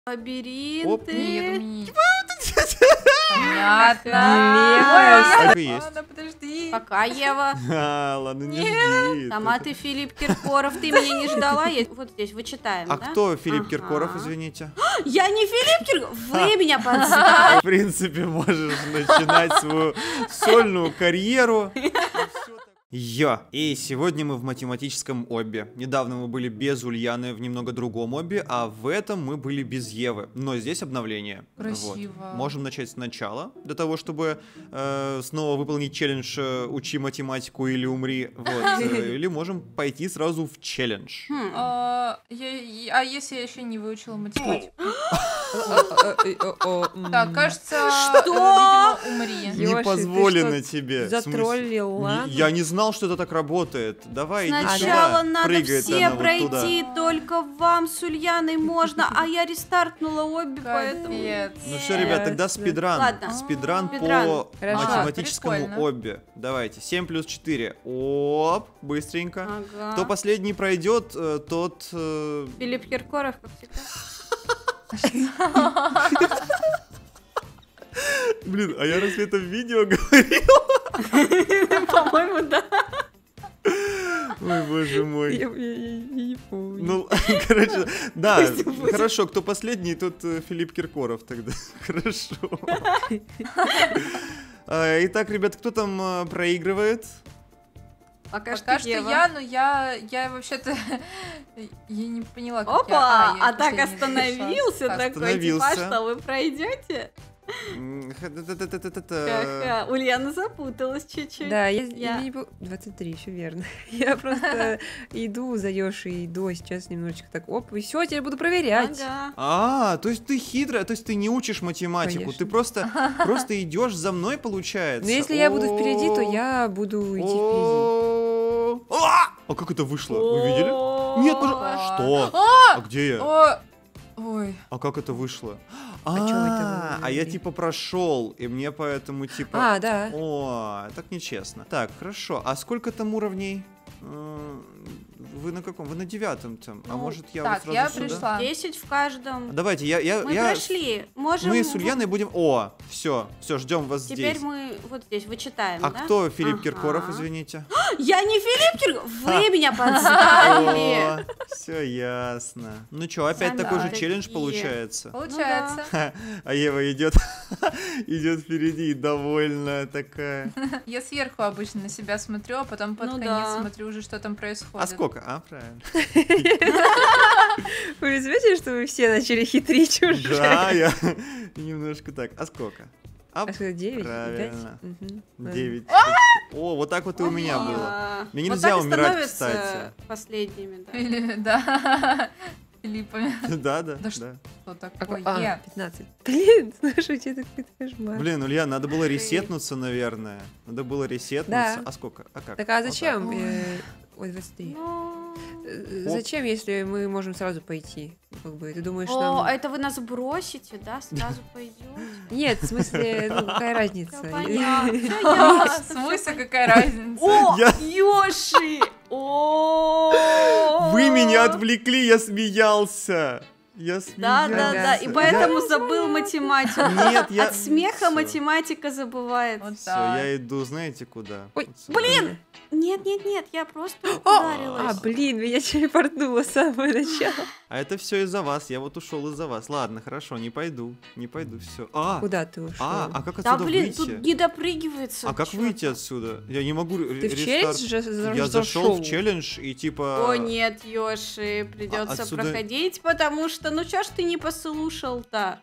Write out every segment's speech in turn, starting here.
Лабиринты. Понятно. Ладно, подожди. Пока, Ева. Ладно, не жди. Сама ты, Филипп Киркоров, ты меня не ждала? Вот здесь вычитаем, А да? кто Филипп Киркоров, извините? Я не Филипп Киркоров, вы меня подставили. В принципе, можешь начинать свою сольную карьеру. И сегодня мы в математическом обе. Недавно мы были без Ульяны в немного другом обе, а в этом мы были без Евы. Но здесь обновление. Красиво. Вот. Можем начать сначала, для того, чтобы снова выполнить челлендж «Учи математику или умри». Вот. Или можем пойти сразу в челлендж. А если я еще не выучила математику? Так, кажется, видимо, умри. Не Ёши, позволено ты что, тебе. затроллил, ладно? Я не знал, что это так работает. Давай, иди Сначала сюда. надо Прыгает все она вот пройти, только вам с Ульяной можно, а я рестартнула обе, поэтому... Капец. Ну все, ребят, тогда Ясно. спидран. Ладно. Спидран Спидран. по Хорошо. математическому Прикольно. обе. Давайте, 7 плюс 4. Оп, быстренько. Ага. Кто последний пройдет, тот... Филипп Киркоров, как всегда. Блин, а я разве это в видео говорил? По-моему, да. Ой, боже мой. Я не помню. Ну, короче, да, Пусть будет. хорошо, кто последний, тот Филипп Киркоров тогда. Хорошо. Итак, ребят, кто там проигрывает? Пока Пока что Ева. я, но я вообще-то я не поняла, как Опа, я а так последний остановился пришла. такой, типа, Остановился. что вы пройдете? Ха-ха, Ульяна запуталась чуть-чуть. Да, Я- я не 23, все верно. Я просто иду за Ёшей до, сейчас немножечко так, оп, и все, теперь буду проверять. Ага. То есть ты хитрая, то есть ты не учишь математику, Конечно. ты просто идешь за мной, получается. Но если я буду впереди, то я буду идти впереди. А как это вышло? Вы видели? Нет, пожалуйста. Что? А где я? О, ой. А как это вышло? чё это вы А я говорили? типа прошел, и мне поэтому типа... А, да. О, так нечестно. Так, хорошо. А сколько там уровней? Вы на каком? Вы на 9-м там. А Ну, может я так, вот я сразу сюда? пришла. 10 в каждом. Давайте, Мы прошли. Можем... Мы с Ульяной будем... О, все, ждем вас Теперь здесь. мы вот здесь вычитаем, А да? кто Филипп Ага. Киркоров, извините? Я не Филипп Киркоров! Вы меня подставили! Все ясно. Ну что, опять Сами такой же такие. челлендж получается. Получается. А Ева идет впереди и довольная такая. Я сверху обычно на себя смотрю, а потом под Ну конец да. смотрю уже, что там происходит. А сколько? А, правильно. Вы заметили, что вы все начали хитрить уже? Да, я немножко так. А сколько? А что, 9? Правильно. 5? 9. О, вот так вот и у меня было. А, Мне вот нельзя так и умирать, становятся кстати. последними, да. Или, да. Филиппами. Да. Да что Да. такое? 15. Блин, слушайте, это какой-то кошмар. Блин, Ульян, надо было ресетнуться, наверное. Надо было ресетнуться. Да. А сколько? А как? Так а Вот зачем? Ой. Ой, 23. Ну, Зачем, если мы можем сразу пойти? Как бы, ты думаешь, О, нам... это вы нас бросите, да? Сразу пойдете? Нет, в смысле, ну какая разница? Всё понятно, всё А, ясно, в смысле, какая разница? О, Я- Ёши! О! так. Вы меня отвлекли, я смеялся. Я Да, смеялся. да, да, и поэтому забыл математику. Нет, я... От смеха Всё. математика забывает. Вот Все, так. я иду, знаете куда? Ой, Вот сюда. Блин! Нет, нет, нет, я просто ударилась. блин, меня телепортнуло с самого начала. А это все из-за вас, я вот ушел из-за вас. Ладно, хорошо, не пойду, все. Куда ты ушел? А как Да отсюда блин, выйти? тут не допрыгивается. А как чёрт. выйти отсюда? Я не могу Ты в рестарт. челлендж же Я зашел в челлендж и типа... О нет, Ёши, придется отсюда- проходить, потому что, ну чё ж ты не послушал-то?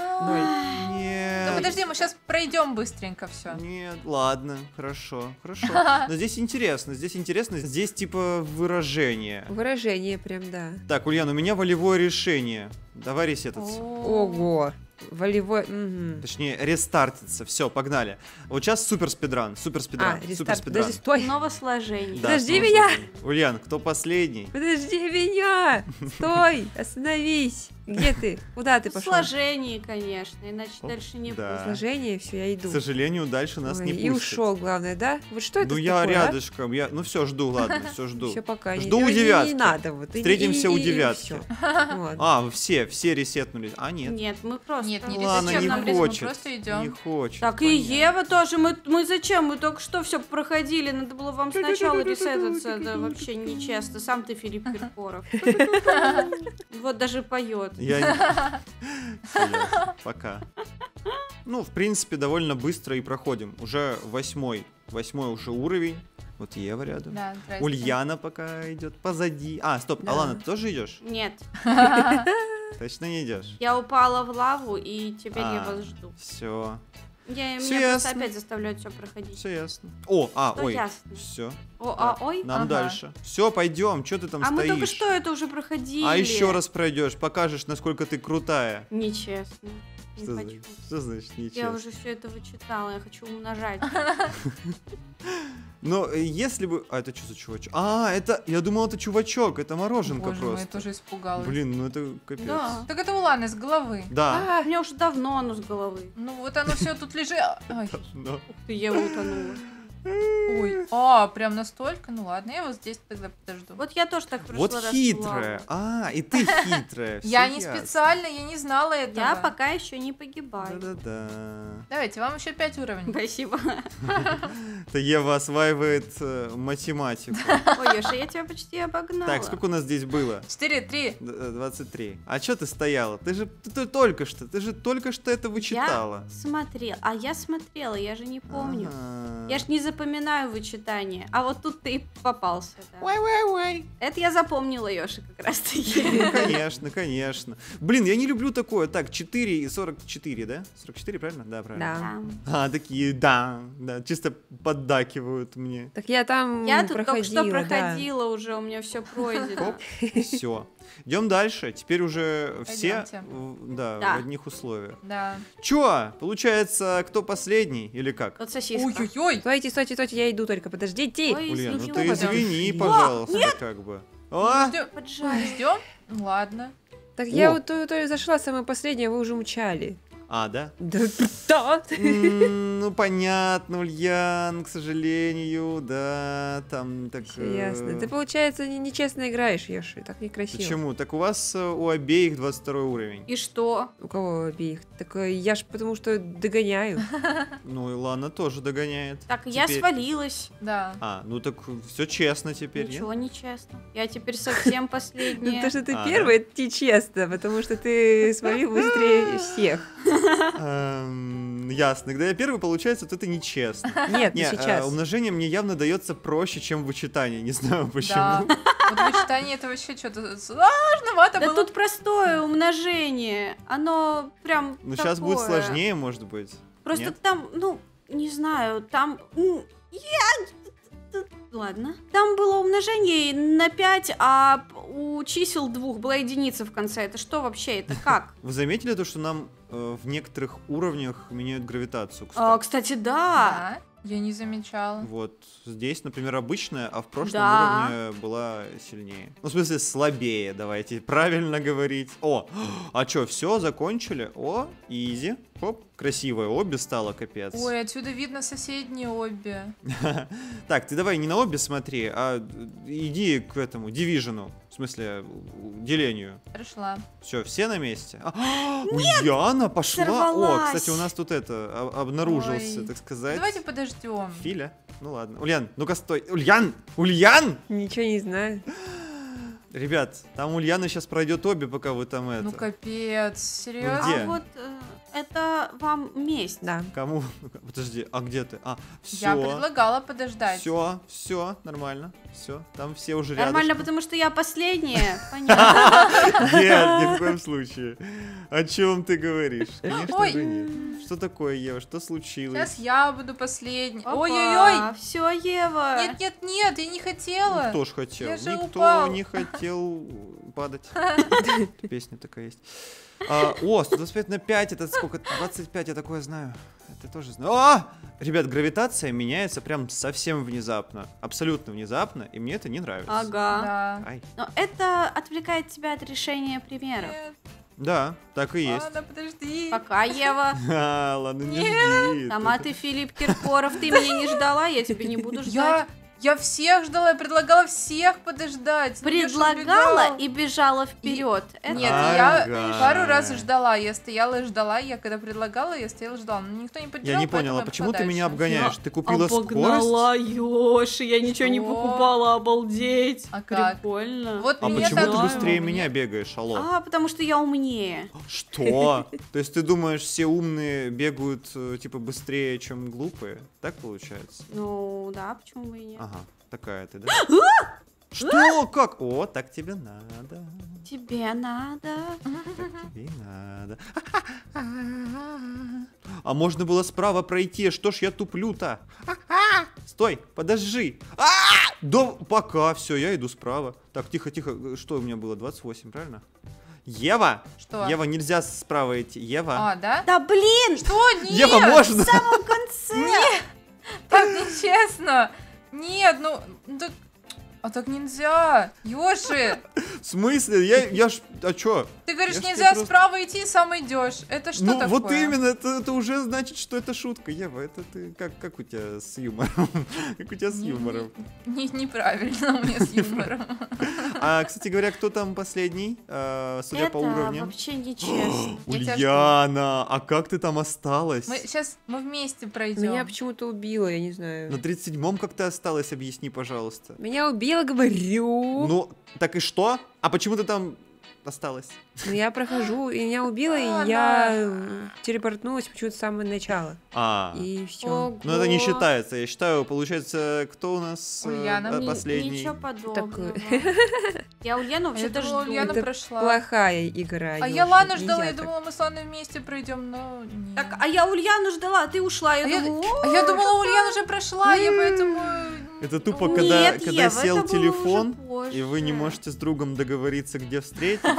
А, Нет. Ну подожди, мы сейчас пройдем быстренько все. Нет, ладно, хорошо. Но здесь интересно, здесь типа выражение. Выражение прям, да. Так, Ульян, у меня волевое решение. Давай ресетаться. Ого. Волевой... мгм. Точнее, рестартиться. Все, погнали. Вот сейчас супер спидран. А, рестарт. Подожди, стой. Новосложение. Да, Подожди снова меня! сложнее. Ульян, кто последний? Подожди меня! Стой! Остановись! Где ты? Куда ты пошел? Сложение, конечно, иначе Оп, дальше не да. будет. Сложение, все, я иду. К сожалению, дальше нас Ой, не и пустят. ушел, главное, да? Вот что это Ну я такое, рядышком, ну все, жду, ладно, все жду. Все пока. Жду у не девятки. надо. Вот, Встретимся у девятки. Вот. А, все, все ресетнулись. А, нет. Нет, мы просто... Нет, не Ладно, зачем не нам рисовать, мы хочет. просто идем. Не хочет. Так и понятно. Ева тоже. Мы зачем? Мы только что все проходили. Надо было вам сначала ресетаться. Это вообще нечестно. Сам ты Филипп Киркоров. Вот даже поет. Я... Понятно. Пока. Ну, в принципе, довольно быстро и проходим. Уже 8 уже уровень. Вот Ева рядом. Да, здрасте. Ульяна пока идет позади. А, стоп, Да. Алана, ты тоже идешь? Нет, Точно не идешь? я упала в лаву, и теперь я вас жду. Все, Меня Всё просто ясно. опять заставляют все проходить. все ясно. О, Что ой, ясно? все. Ой. Нам Ага. дальше. Все, пойдем, что ты там А мы стоишь? только что это уже проходили. А еще раз пройдешь, покажешь, насколько ты крутая. Нечестно. Не Что, хочу. значит, что значит Я нечестно? уже все это вычитала, я хочу умножать. Но если бы... А, это что за чувачок? А, это... Я думал, это чувачок, это мороженка Боже мой, я просто. тоже испугалась. Блин, ну это капец. Да. Так это у Ланы с головы. Да. У меня уже давно оно с головы. Ну вот оно все тут лежит. Ой. Но- Ух ты, Ева утонула. Ой. Прям настолько? Ну ладно, я вот здесь тогда подожду. Вот я тоже так в прошлый Вот раз хитрая. упала. А, и ты хитрая. Я всё не ясно. специально, я не знала этого. Я пока еще не погибаю. Да-да-да. Давайте, вам еще 5 уровней. Спасибо. Это Ева осваивает математику. Ой, Ёша, я тебя почти обогнала. Так, сколько у нас здесь было? 4, 3. 23. А что ты стояла? Ты же только что это вычитала. Я смотрела, я же не помню. Ага. Я ж не запоминаю вычитание. А вот тут ты и попался. Да. Ой. Это я запомнила, Ёша, как раз таки. Ну, конечно, конечно. Блин, я не люблю такое. Так, 4 и 44, да? 44, правильно? Да, правильно. Да. А, такие, да, чисто поддакивают мне. Так я там Я тут только что проходила, да. проходила уже, у меня все пройдено. Все. Идем дальше. Теперь уже все Пойдемте. да, Да. в одних условиях. Да. Чё? Получается, кто последний или как? Вот сосиска. Ой-ой-ой. Стойте, я иду только, подождите. Ой, Ульян, ну извини, ты Ульян. извини, О, пожалуйста, как бы. А? Поджарь. Ждем? Ну ладно. Так я О. вот то зашла, самое последнее, вы уже мчали. А, да? Да. Ну, понятно, Ульян, к сожалению, да, там так... Всё ясно. Ты, получается, нечестно играешь, Ёши, так некрасиво. Почему? Так у вас у обеих 22 уровень. И что? У кого обеих? Так я ж потому что догоняю. Ну, и Лана тоже догоняет. Так, я Теперь- свалилась. Да. А, ну так все честно теперь, нет? Ничего не честно. Я теперь совсем Ну, последняя. то, что ты А, первый, это нечестно, потому что ты свалил быстрее всех. Ясно. Когда я первый, получается, вот это нечестно. Нет, не Не, сейчас. умножение мне явно дается проще, чем вычитание. Не знаю Да. почему. Вот вычитание это вообще что-то сложновато Да было. тут простое умножение. Оно прям Ну, сейчас будет такое. сложнее, может быть. Просто Нет? там, ну, не знаю, там... Ладно. Там было умножение на 5, а у чисел 2 была единица в конце. Это что вообще? Это как? Вы заметили то, что нам в некоторых уровнях меняют гравитацию, кстати? Кстати, да. Да. Я не замечала. Вот здесь, например, обычная, а в прошлом Да. уровне была сильнее. Ну, в смысле, слабее, давайте правильно говорить. О, а чё, все, закончили? О, изи. Хоп, красивое обе стало, капец. Ой, отсюда видно соседние обе. Так, ты давай не на обе смотри, а иди к этому, дивижену. В смысле, делению. Пришла. Все, все на месте? Ульяна пошла? О, сорвалась. кстати, у нас тут это, обнаружился, Ой. так сказать. Давайте подождем. Филя. Ну ладно. Ульян, ну-ка стой. Ульян! Ульян! Ничего не знаю. Ребят, там Ульяна сейчас пройдет обе, пока вы там это. Ну капец, серьезно? Где? А вот это вам месть. Да. Кому? Ну-ка, подожди, а где ты? А, Я все. предлагала подождать. Все, нормально. Все, там все уже рядом. Нормально, потому что я последняя. Понятно. Нет, ни в коем случае. О чем ты говоришь? Конечно Ой. же нет. Что такое, Ева? Что случилось? Сейчас я буду последней. Ой-ой-ой! Все, Ева. Нет, я не хотела. Кто ж хотел? Я же Никто упал. не хотел падать. Песня такая есть. О, 125 на 5, это сколько? 25, я такое знаю. Это тоже знаю. Ребят, гравитация меняется прям совсем внезапно. Абсолютно внезапно, и мне это не нравится. Ага. Да. Ай. Но это отвлекает тебя от решения примеров. Нет, Да, так и есть. ладно, подожди. Пока, Ева. Ладно, не Нет. жди. Сама ты, Филипп Киркоров, ты меня не ждала, я тебя не буду ждать. Я Я всех ждала, я предлагала всех подождать. Ну, я ж Предлагала убегала. и бежала вперед. Нет, Ага. я пару раз ждала. Я стояла и ждала. Я когда предлагала, я стояла и ждала. Но никто не поддержал. Я не понял, а почему ты меня обгоняешь? Ты купила скорость? Обогнала, Ёши, я ничего не Что? покупала, обалдеть. А как? Прикольно. Вот А меня почему так ты же быстрее много. меня бегаешь, алло? Потому что я умнее. Что? То есть ты думаешь, все умные бегают типа быстрее, чем глупые? Так получается? Ну, да, почему бы и нет? Ага, такая ты, да? Что? Как? О, так тебе надо. Тебе надо. Так тебе и надо. А можно было справа пройти, что ж я туплю-то? Стой, подожди. Да пока, все, я иду справа. Так, тихо, тихо, что у меня было, 28, правильно? Ева! Что? Ева, нельзя справа идти. Ева! А, да? Да блин! Что? Нет! Ева, можно? В самом конце! Так нечестно! Нет, ну так... А так нельзя! Ёши! В смысле? Я ж... А чё? Ты говоришь, Я ж нельзя тебе просто- справа идти, сам идешь. Это что Ну такое? вот именно, это уже значит, что это шутка. Ева, это ты... Как у тебя с юмором? Как у тебя с Не- юмором? Неправильно у меня с юмором. А, кстати говоря, кто там последний, судя по Это уровням? вообще нечестно. Я тебя Ульяна, а как ты там осталась? Мы вместе пройдем. Меня почему-то убило, я не знаю. На 37-м как ты осталась, объясни, пожалуйста. Меня убило, говорю. Ну, так и что? А почему ты там осталась? Ну, я прохожу, и меня убило, А, и я телепортнулась почему-то с самого начала. И все. Ого. Ну, это не считается. Я считаю, получается, кто у нас Ульяна. последний? Ничего подобного. Я А Ульяну я вообще-то думала, жду. Ульяна Это прошла. Плохая игра. А Ёша, я Лану нельзя ждала, я так. думала, мы с Ланой вместе пройдем, но нет. Так, а я Ульяну ждала, а ты ушла. А я думаю, а я думала, Ульяна уже прошла, я поэтому... Это тупо, Нет, когда Ева, сел это было телефон, уже позже. и вы не можете с другом договориться, где встретиться,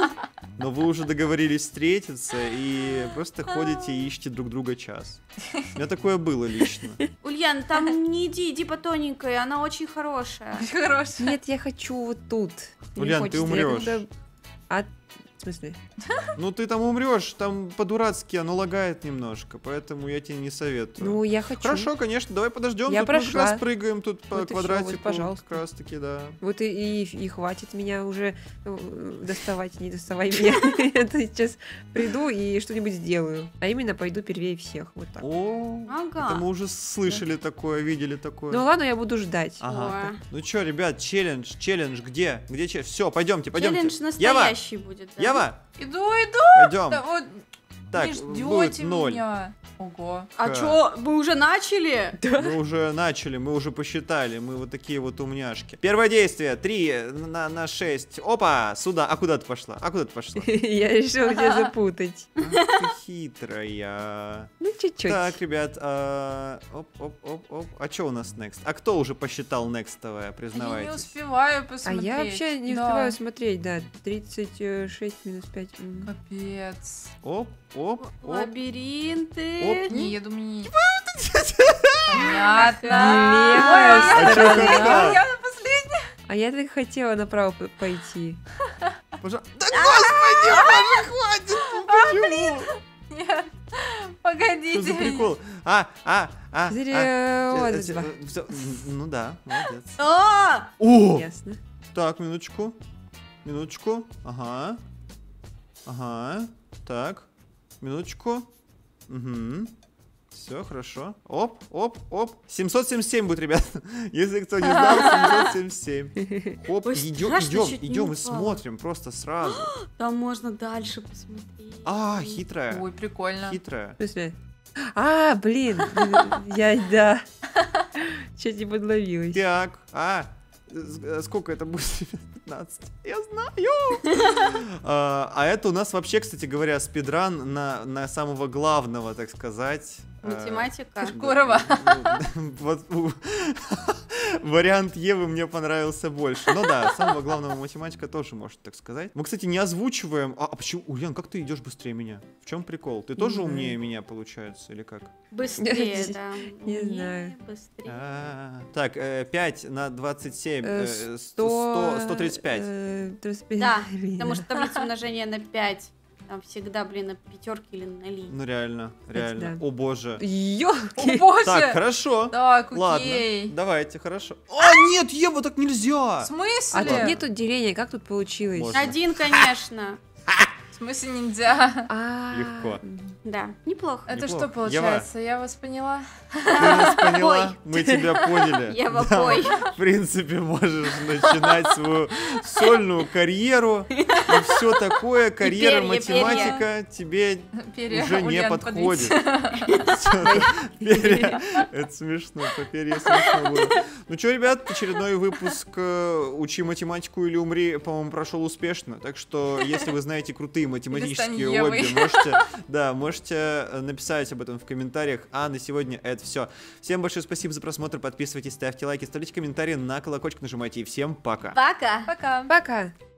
но вы уже договорились встретиться, и просто ходите и ищете друг друга час. У меня такое было лично. Ульян, там не иди, иди по тоненькой, она очень хорошая. Хорошая. Нет, я хочу вот тут. Мне Ульян, ты хочется, я умрёшь. когда- А, в смысле? Ну ты там умрешь, там по-дурацки оно лагает немножко, поэтому я тебе не советую. Ну, я хочу. Хорошо, конечно, давай подождем. Я Тут мы как прошла. раз прыгаем тут по Вот и всё, квадратику. вот, пожалуйста. Как раз таки, да. Вот и хватит меня уже доставать, не доставай меня. Я сейчас приду и что-нибудь сделаю. А именно пойду первее всех. Вот так. О, это мы Ага. уже слышали такое, видели такое. Ну ладно, я буду ждать. Ага. Ой. Ну чё, ребят, челлендж, где? Где челлендж? Все, пойдемте. Челлендж Ева, настоящий будет, да? Ева, Иду. пойдем. Да вот, Так, не будет ждете 0. меня. Ого. А Ха. чё, мы уже начали? Мы уже начали, мы уже посчитали, мы вот такие вот умняшки. Первое действие, 3 на 6. Опа, сюда. А куда ты пошла? Я решила тебя запутать. Ах ты хитрая. Ну, чуть-чуть. Так, ребят, оп. А что у нас next? А кто уже посчитал nextовое, Я не признавайтесь? успеваю А посмотреть. я вообще не Да. успеваю смотреть, да. 36 минус 5. Капец. Оп. Лабиринты. Не, я думаю, не... Понятно. Левая А чё, сторона. как-то? Я на последней. А я так хотела направо пойти. Пожалуйста. Да господи, боже, хватит. Ну почему? Нет. Что Погодите. за прикол? Серьезно. Всё, ну да, молодец. А! О! Ясно. Так, минуточку. Ага. Так, минуточку. Угу. Все, хорошо. Оп. 777 будет, ребят. Если кто не знал, 777. Оп, Ой, страшно, чуть не идем и упала. смотрим просто сразу. Там можно дальше посмотреть. А, хитрая. Ой, прикольно. Хитрая. В смысле? А, блин. Да. Чуть не подловилась. Так, сколько это будет? 15. Я знаю. А это у нас вообще, кстати говоря, спидран на самого главного, так сказать. Математика. Киркорова. Вот вариант Евы мне понравился больше. Ну да, самого главного математика тоже может так сказать. Мы, кстати, не озвучиваем. А почему? Ульян, как ты идешь быстрее меня? В чем прикол? Ты тоже знаю. умнее меня, получается, или как? Быстрее, да. Не Умнее, знаю. Быстрее. Так, 5 на 27. 100... 135. 35. Да, потому что таблица умножения на 5. Там всегда, блин, на пятерке или на линии. Ну реально, реально. да. О боже. О, Ёлки. боже! Так, хорошо. Так, Ладно, окей. давайте, хорошо. А, нет, Ева, так В нельзя. А смысле? тут нету деления, как тут получилось? Можно. Один, конечно. В смысле нельзя? Легко. Да, неплохо. Это Неплохо. что получается? Я вас поняла. Ты нас поняла? Ой. Мы тебя поняли. Ева, Да, пой. В принципе, можешь начинать свою сольную карьеру и все такое. Карьера перья, математика тебе Перья уже не Ульяны подходит. подвиньте. Всё, перья. Это смешно, по перья смешно было. Ну что, ребят, очередной выпуск «Учи математику или умри», по-моему, прошел успешно. Так что, если вы знаете крутые математические Евой. обби, можете написать об этом в комментариях. А на сегодня это все. Всем большое спасибо за просмотр. Подписывайтесь, ставьте лайки, ставьте комментарии, на колокольчик нажимайте. И всем пока. Пока. Пока. Пока.